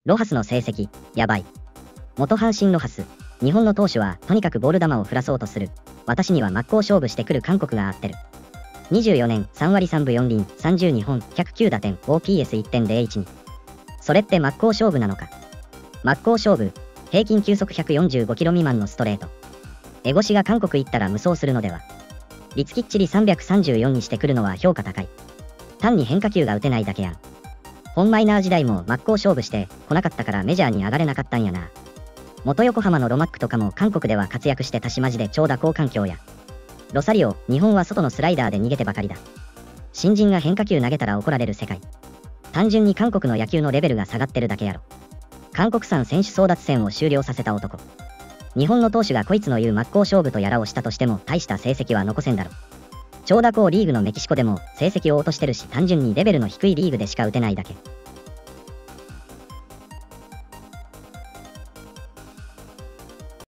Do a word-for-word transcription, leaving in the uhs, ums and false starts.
ロハスの成績、やばい。元阪神ロハス。日本の投手はとにかくボール球を振らそうとする。私には真っ向勝負してくる韓国が合ってる。にじゅうよねん、さんわりさんぶよんりん、さんじゅうにほん、ひゃくきゅうだてん、オーピーエスいってんゼロいちに。それって真っ向勝負なのか。真っ向勝負、平均球速ひゃくよんじゅうごキロ未満のストレート。エゴシが韓国行ったら無双するのでは。率きっちりさんびゃくさんじゅうよんにしてくるのは評価高い。単に変化球が打てないだけやん。本マイナー時代も真っ向勝負して来なかったからメジャーに上がれなかったんやな。元横浜のロマックとかも韓国では活躍してたしマジで超打好環境や。ロサリオ、日本は外のスライダーで逃げてばかりだ。新人が変化球投げたら怒られる世界。単純に韓国の野球のレベルが下がってるだけやろ。韓国産選手争奪戦を終了させた男。日本の投手がこいつの言う真っ向勝負とやらをしたとしても大した成績は残せんだろ。長打高リーグのメキシコでも成績を落としてるし単純にレベルの低いリーグでしか打てないだけ。